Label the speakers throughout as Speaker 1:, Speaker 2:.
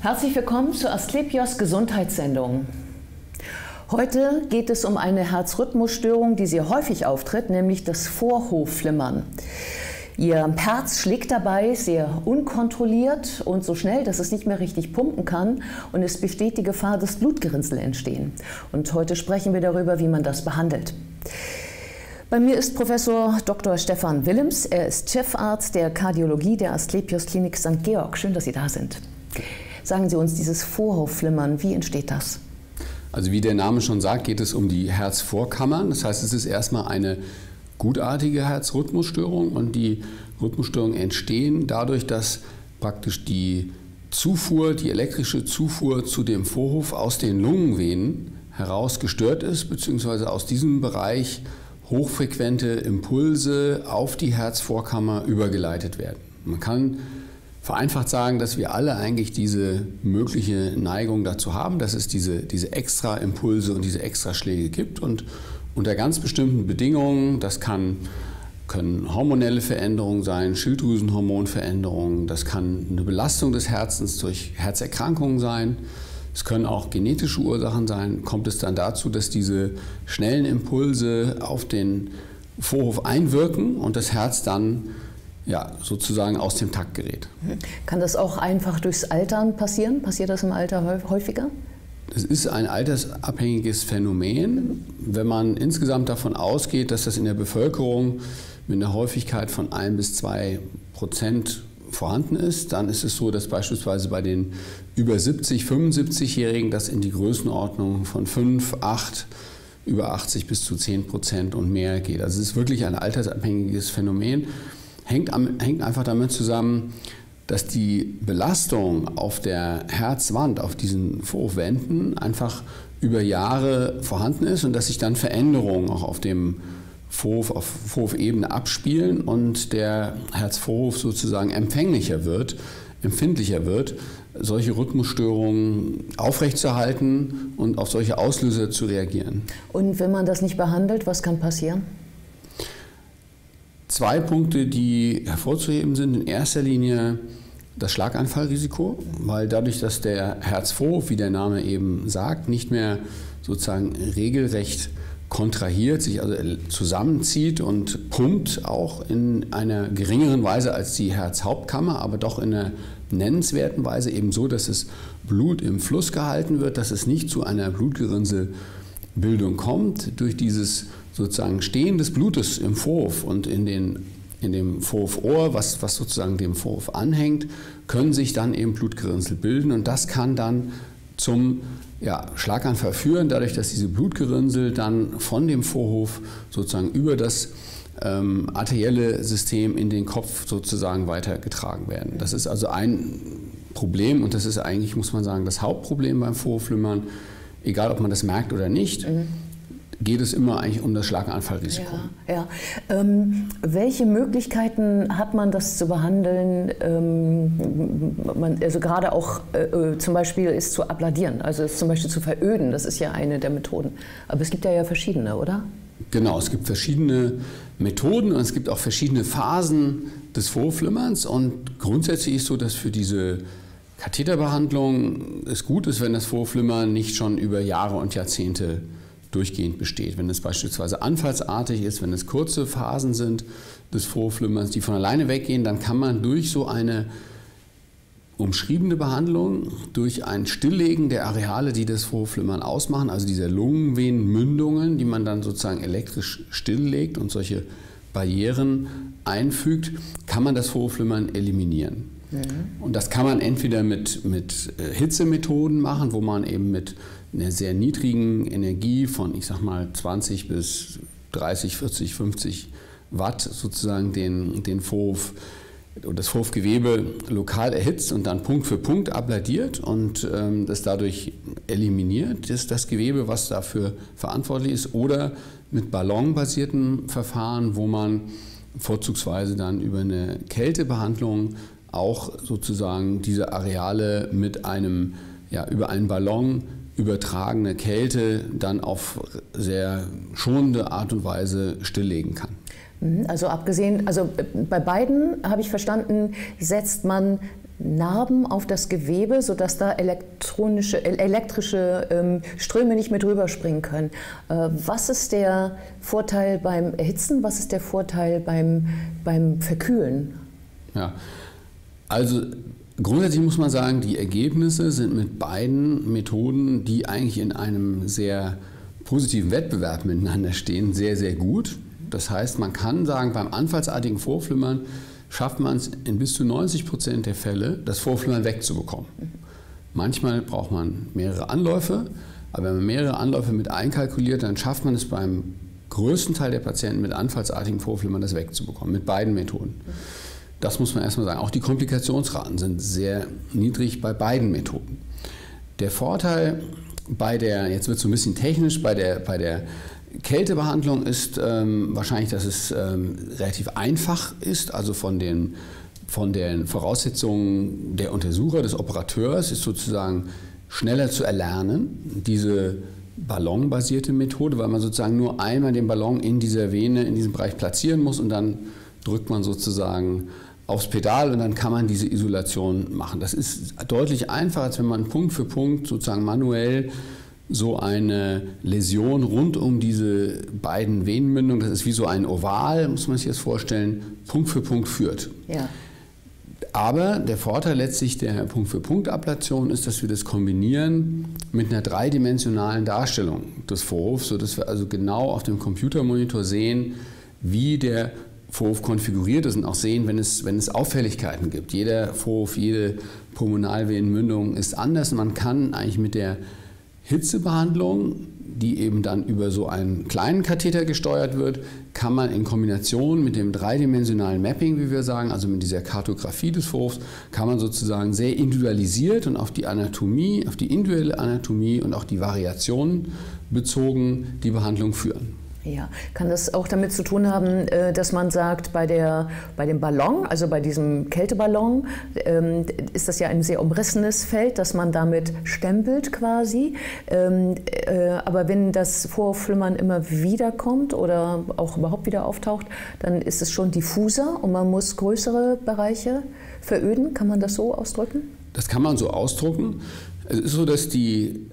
Speaker 1: Herzlich willkommen zur Asklepios Gesundheitssendung. Heute geht es um eine Herzrhythmusstörung, die sehr häufig auftritt, nämlich das Vorhofflimmern. Ihr Herz schlägt dabei sehr unkontrolliert und so schnell, dass es nicht mehr richtig pumpen kann, und es besteht die Gefahr, dass Blutgerinnsel entstehen. Und heute sprechen wir darüber, wie man das behandelt. Bei mir ist Professor Dr. Stefan Willems. Er ist Chefarzt der Kardiologie der Asklepios Klinik St. Georg. Schön, dass Sie da sind. Sagen Sie uns, dieses Vorhofflimmern, wie entsteht das?
Speaker 2: Also wie der Name schon sagt, geht es um die Herzvorkammern. Das heißt, es ist erstmal eine gutartige Herzrhythmusstörung, und die Rhythmusstörungen entstehen dadurch, dass praktisch die Zufuhr, die elektrische Zufuhr zu dem Vorhof aus den Lungenvenen heraus gestört ist, beziehungsweise aus diesem Bereich hochfrequente Impulse auf die Herzvorkammer übergeleitet werden. Man kann vereinfacht sagen, dass wir alle eigentlich diese mögliche Neigung dazu haben, dass es diese extra Impulse und diese extra Schläge gibt, und unter ganz bestimmten Bedingungen, das können hormonelle Veränderungen sein, Schilddrüsenhormonveränderungen, das kann eine Belastung des Herzens durch Herzerkrankungen sein, es können auch genetische Ursachen sein, kommt es dann dazu, dass diese schnellen Impulse auf den Vorhof einwirken und das Herz dann sozusagen aus dem Takt gerät.
Speaker 1: Kann das auch einfach durchs Altern passieren? Passiert das im Alter häufiger?
Speaker 2: Es ist ein altersabhängiges Phänomen. Wenn man insgesamt davon ausgeht, dass das in der Bevölkerung mit einer Häufigkeit von 1 bis 2% vorhanden ist, dann ist es so, dass beispielsweise bei den über 70-, 75-Jährigen das in die Größenordnung von 5, 8, über 80 bis zu 10% und mehr geht. Also es ist wirklich ein altersabhängiges Phänomen. Hängt einfach damit zusammen, dass die Belastung auf der Herzwand, auf diesen Vorhofwänden einfach über Jahre vorhanden ist und dass sich dann Veränderungen auch auf dem Vorhof, auf Vorhofebene abspielen und der Herzvorhof sozusagen empfindlicher wird, solche Rhythmusstörungen aufrechtzuerhalten und auf solche Auslöser zu reagieren.
Speaker 1: Und wenn man das nicht behandelt, was kann passieren?
Speaker 2: 2 Punkte, die hervorzuheben sind. In erster Linie das Schlaganfallrisiko, weil dadurch, dass der Herzvorhof, wie der Name eben sagt, nicht mehr sozusagen regelrecht kontrahiert, sich also zusammenzieht und pumpt, auch in einer geringeren Weise als die Herzhauptkammer, aber doch in einer nennenswerten Weise eben so, dass das Blut im Fluss gehalten wird, dass es nicht zu einer Blutgerinnselbildung kommt. Durch dieses sozusagen Stehen des Blutes im Vorhof und in dem Vorhofohr, was sozusagen dem Vorhof anhängt, können sich dann eben Blutgerinnsel bilden, und das kann dann zum Schlaganfall führen, dadurch, dass diese Blutgerinnsel dann von dem Vorhof sozusagen über das arterielle System in den Kopf sozusagen weitergetragen werden. Das ist also ein Problem, und das ist eigentlich, muss man sagen, das Hauptproblem beim Vorhofflimmern, egal ob man das merkt oder nicht. Geht es immer eigentlich um das Schlaganfallrisiko.
Speaker 1: Welche Möglichkeiten hat man, das zu behandeln? Also gerade auch zum Beispiel ist zu abladieren, also es zum Beispiel zu veröden, das ist ja eine der Methoden. Aber es gibt ja verschiedene, oder?
Speaker 2: Genau, es gibt verschiedene Methoden und es gibt auch verschiedene Phasen des Vorhofflimmerns, und grundsätzlich ist so, dass für diese Katheterbehandlung es gut ist, wenn das Vorhofflimmern nicht schon über Jahre und Jahrzehnte durchgehend besteht. Wenn es beispielsweise anfallsartig ist, wenn es kurze Phasen sind des Vorhofflimmerns, die von alleine weggehen, dann kann man durch so eine umschriebene Behandlung, durch ein Stilllegen der Areale, die das Vorhofflimmern ausmachen, also dieser Lungenvenenmündungen, die man dann sozusagen elektrisch stilllegt und solche Barrieren einfügt, kann man das Vorhofflimmern eliminieren. Und das kann man entweder mit Hitzemethoden machen, wo man eben mit einer sehr niedrigen Energie von, ich sag mal, 20 bis 30, 40, 50 Watt sozusagen den Vorhof und das Vorhofgewebe lokal erhitzt und dann Punkt für Punkt abladiert und das dadurch eliminiert, das Gewebe, was dafür verantwortlich ist, oder mit ballonbasierten Verfahren, wo man vorzugsweise dann über eine Kältebehandlung auch sozusagen diese Areale mit einem, über einen Ballon übertragene Kälte dann auf sehr schonende Art und Weise stilllegen kann.
Speaker 1: Also bei beiden, habe ich verstanden, setzt man Narben auf das Gewebe, sodass da elektrische Ströme nicht mit rüberspringen können. Was ist der Vorteil beim Erhitzen, was ist der Vorteil beim Verkühlen?
Speaker 2: Ja, also grundsätzlich muss man sagen, die Ergebnisse sind mit beiden Methoden, die eigentlich in einem sehr positiven Wettbewerb miteinander stehen, sehr, sehr gut. Das heißt, man kann sagen, beim anfallsartigen Vorflimmern schafft man es in bis zu 90% der Fälle, das Vorflimmern wegzubekommen. Manchmal braucht man mehrere Anläufe, aber wenn man mehrere Anläufe mit einkalkuliert, dann schafft man es beim größten Teil der Patienten mit anfallsartigen Vorflimmern das wegzubekommen, mit beiden Methoden. Das muss man erstmal sagen. Auch die Komplikationsraten sind sehr niedrig bei beiden Methoden. Der Vorteil bei der, jetzt wird es so ein bisschen technisch, bei der Kältebehandlung ist wahrscheinlich, dass es relativ einfach ist, also von den Voraussetzungen der Untersucher, des Operateurs ist sozusagen schneller zu erlernen, diese ballonbasierte Methode, weil man sozusagen nur einmal den Ballon in dieser Vene, in diesem Bereich platzieren muss und dann drückt man sozusagen aufs Pedal und dann kann man diese Isolation machen. Das ist deutlich einfacher, als wenn man Punkt für Punkt sozusagen manuell so eine Läsion rund um diese beiden Venenmündungen, das ist wie so ein Oval, muss man sich das vorstellen, Punkt für Punkt führt.
Speaker 1: Ja.
Speaker 2: Aber der Vorteil letztlich der Punkt-für-Punkt-Ablation ist, dass wir das kombinieren mit einer dreidimensionalen Darstellung des Vorhofs, sodass wir also genau auf dem Computermonitor sehen, wie der Vorhof konfiguriert ist und auch sehen, wenn es Auffälligkeiten gibt. Jeder Vorhof, jede Pulmonalvenenmündung ist anders. Man kann eigentlich mit der Hitzebehandlung, die eben dann über so einen kleinen Katheter gesteuert wird, kann man in Kombination mit dem dreidimensionalen Mapping, wie wir sagen, also mit dieser Kartografie des Vorhofs, kann man sozusagen sehr individualisiert und auf die Anatomie, auf die individuelle Anatomie und auch die Variationen bezogen die Behandlung führen.
Speaker 1: Ja, kann das auch damit zu tun haben, dass man sagt, bei dem Ballon, also bei diesem Kälteballon, ist das ja ein sehr umrissenes Feld, dass man damit stempelt quasi. Aber wenn das Vorflimmern immer wieder kommt oder auch überhaupt wieder auftaucht, dann ist es schon diffuser und man muss größere Bereiche veröden. Kann man das so ausdrücken?
Speaker 2: Das kann man so ausdrücken. Es ist so, dass die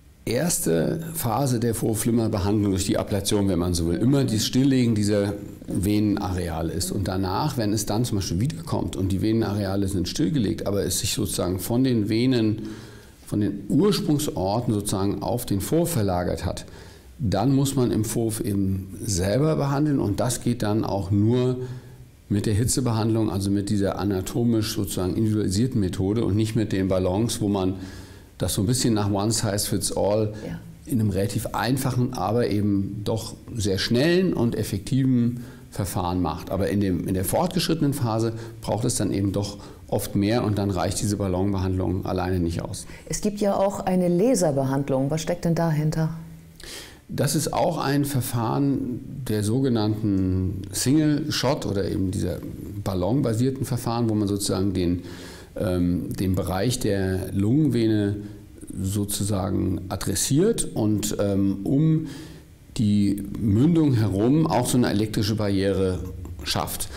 Speaker 2: erste Phase der Vorflimmerbehandlung durch die Ablation, wenn man so will, immer das Stilllegen dieser Venenareale ist. Und danach, wenn es dann zum Beispiel wiederkommt und die Venenareale sind stillgelegt, aber es sich sozusagen von den Venen, von den Ursprungsorten sozusagen auf den Vorhof verlagert hat, dann muss man im Vorhof eben selber behandeln und das geht dann auch nur mit der Hitzebehandlung, also mit dieser anatomisch sozusagen individualisierten Methode und nicht mit den Ballons, wo man das so ein bisschen nach One Size Fits All in einem relativ einfachen, aber eben doch sehr schnellen und effektiven Verfahren macht. Aber in der fortgeschrittenen Phase braucht es dann eben doch oft mehr und dann reicht diese Ballonbehandlung alleine nicht aus.
Speaker 1: Es gibt ja auch eine Laserbehandlung. Was steckt denn dahinter?
Speaker 2: Das ist auch ein Verfahren der sogenannten Single Shot oder eben dieser ballonbasierten Verfahren, wo man sozusagen den Bereich der Lungenvene sozusagen adressiert und um die Mündung herum auch so eine elektrische Barriere schafft.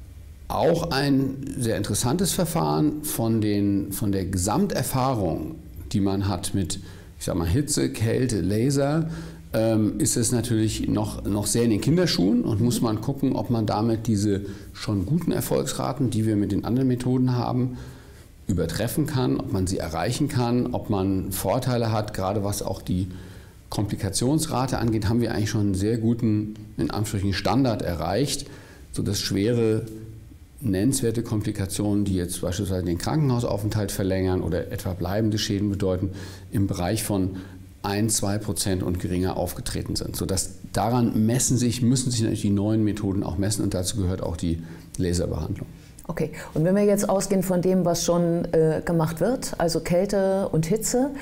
Speaker 2: Auch ein sehr interessantes Verfahren von der Gesamterfahrung, die man hat mit, ich sag mal, Hitze, Kälte, Laser, ist es natürlich noch sehr in den Kinderschuhen und muss man gucken, ob man damit diese schon guten Erfolgsraten, die wir mit den anderen Methoden haben, übertreffen kann, ob man sie erreichen kann, ob man Vorteile hat, gerade was auch die Komplikationsrate angeht, haben wir eigentlich schon einen sehr guten, in Anführungsstrichen, Standard erreicht, sodass schwere, nennenswerte Komplikationen, die jetzt beispielsweise den Krankenhausaufenthalt verlängern oder etwa bleibende Schäden bedeuten, im Bereich von 1–2% und geringer aufgetreten sind. Sodass daran müssen sich natürlich die neuen Methoden auch messen und dazu gehört auch die Laserbehandlung.
Speaker 1: Okay, und wenn wir jetzt ausgehen von dem, was schon gemacht wird, also Kälte und Hitze,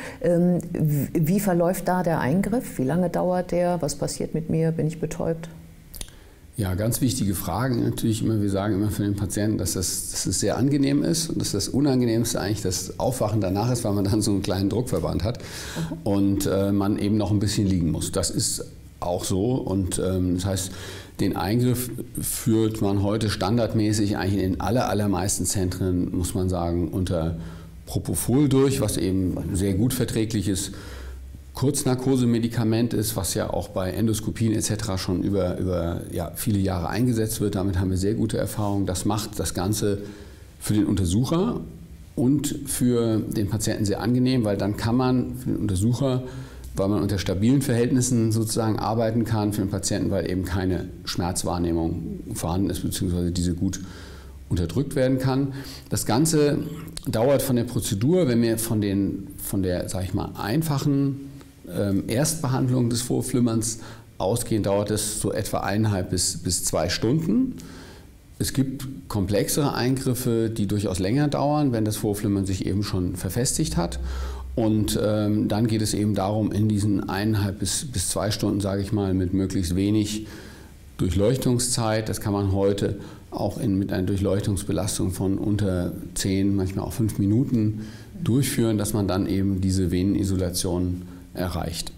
Speaker 1: wie verläuft da der Eingriff? Wie lange dauert der? Was passiert mit mir? Bin ich betäubt?
Speaker 2: Ja, ganz wichtige Fragen natürlich immer. Wir sagen immer für den Patienten, dass es sehr angenehm ist und dass das Unangenehmste eigentlich das Aufwachen danach ist, weil man dann so einen kleinen Druckverband hat und man eben noch ein bisschen liegen muss. Das ist auch so. Und das heißt, den Eingriff führt man heute standardmäßig eigentlich in den allermeisten Zentren, muss man sagen, unter Propofol durch, was eben sehr gut verträgliches Kurznarkosemedikament ist, was ja auch bei Endoskopien etc. schon über viele Jahre eingesetzt wird. Damit haben wir sehr gute Erfahrungen. Das macht das Ganze für den Untersucher und für den Patienten sehr angenehm, weil dann kann man für den Untersucher, weil man unter stabilen Verhältnissen sozusagen arbeiten kann, für den Patienten, weil eben keine Schmerzwahrnehmung vorhanden ist, beziehungsweise diese gut unterdrückt werden kann. Das Ganze dauert von der Prozedur, wenn wir von der, sag ich mal, einfachen Erstbehandlung des Vorhofflimmerns ausgehen, dauert es so etwa 1,5 bis 2 Stunden. Es gibt komplexere Eingriffe, die durchaus länger dauern, wenn das Vorhofflimmern sich eben schon verfestigt hat. Und dann geht es eben darum, in diesen 1,5 bis 2 Stunden, sage ich mal, mit möglichst wenig Durchleuchtungszeit, das kann man heute auch mit einer Durchleuchtungsbelastung von unter 10, manchmal auch 5 Minuten durchführen, dass man dann eben diese Venenisolation erreicht.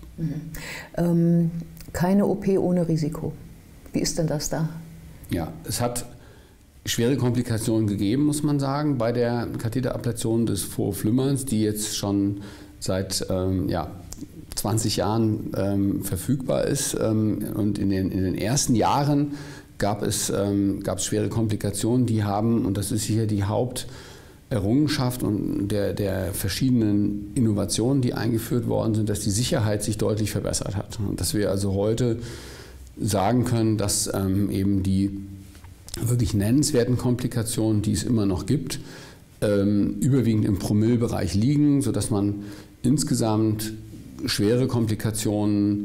Speaker 1: Keine OP ohne Risiko. Wie ist denn das da?
Speaker 2: Ja, es hat schwere Komplikationen gegeben, muss man sagen, bei der Katheterablation des Vorhofflimmerns, die jetzt schon seit 20 Jahren verfügbar ist. Und in den ersten Jahren gab es schwere Komplikationen, die haben, und das ist hier die Haupterrungenschaft und der verschiedenen Innovationen, die eingeführt worden sind, dass die Sicherheit sich deutlich verbessert hat. Und dass wir also heute sagen können, dass eben die wirklich nennenswerten Komplikationen, die es immer noch gibt, überwiegend im Promillebereich liegen, sodass man insgesamt schwere Komplikationen,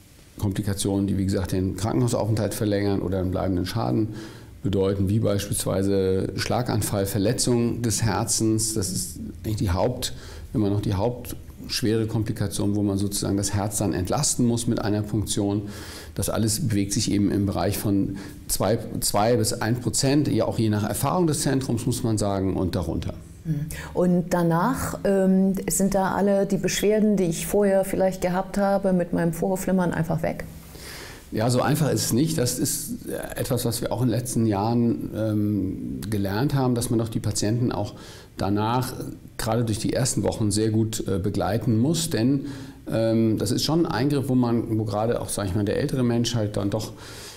Speaker 2: die wie gesagt den Krankenhausaufenthalt verlängern oder einen bleibenden Schaden bedeuten, wie beispielsweise Schlaganfall, Verletzung des Herzens, das ist eigentlich immer noch die hauptschwere Komplikation, wo man sozusagen das Herz dann entlasten muss mit einer Punktion. Das alles bewegt sich eben im Bereich von 2 bis 1%, ja auch je nach Erfahrung des Zentrums, muss man sagen, und darunter.
Speaker 1: Und danach sind da alle die Beschwerden, die ich vorher vielleicht gehabt habe, mit meinem Vorhofflimmern einfach weg?
Speaker 2: Ja, so einfach ist es nicht. Das ist etwas, was wir auch in den letzten Jahren gelernt haben, dass man doch die Patienten auch danach, gerade durch die ersten Wochen, sehr gut begleiten muss. Denn das ist schon ein Eingriff, wo gerade auch, sage ich mal, der ältere Mensch halt dann doch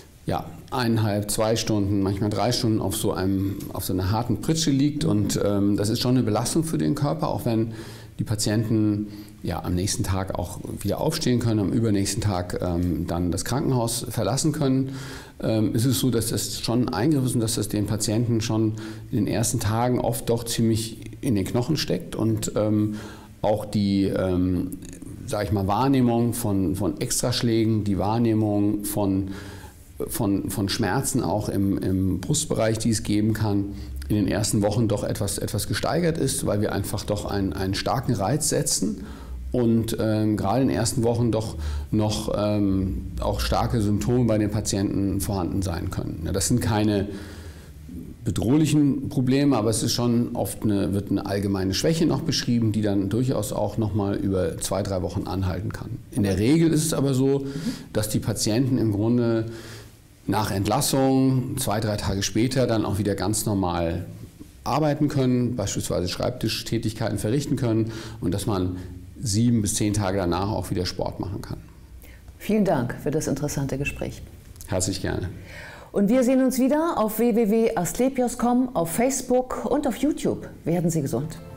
Speaker 2: 1,5, 2 Stunden, manchmal 3 Stunden auf so einer harten Pritsche liegt. Und das ist schon eine Belastung für den Körper, auch wenn die Patienten am nächsten Tag auch wieder aufstehen können, am übernächsten Tag dann das Krankenhaus verlassen können. Ist es so, dass das schon ein Eingriff ist und dass das den Patienten schon in den ersten Tagen oft doch ziemlich in den Knochen steckt und auch die sage ich mal, Wahrnehmung von Extraschlägen, die Wahrnehmung von Schmerzen auch im Brustbereich, die es geben kann, in den ersten Wochen doch etwas gesteigert ist, weil wir einfach doch einen starken Reiz setzen und gerade in den ersten Wochen doch noch auch starke Symptome bei den Patienten vorhanden sein können. Ja, das sind keine bedrohlichen Probleme, aber es ist schon oft wird eine allgemeine Schwäche noch beschrieben, die dann durchaus auch noch mal über 2, 3 Wochen anhalten kann. In der Regel ist es aber so, dass die Patienten im Grunde nach Entlassung 2, 3 Tage später dann auch wieder ganz normal arbeiten können, beispielsweise Schreibtischtätigkeiten verrichten können und dass man 7 bis 10 Tage danach auch wieder Sport machen kann.
Speaker 1: Vielen Dank für das interessante Gespräch.
Speaker 2: Herzlich gerne.
Speaker 1: Und wir sehen uns wieder auf www.asklepios.com, auf Facebook und auf YouTube. Werden Sie gesund.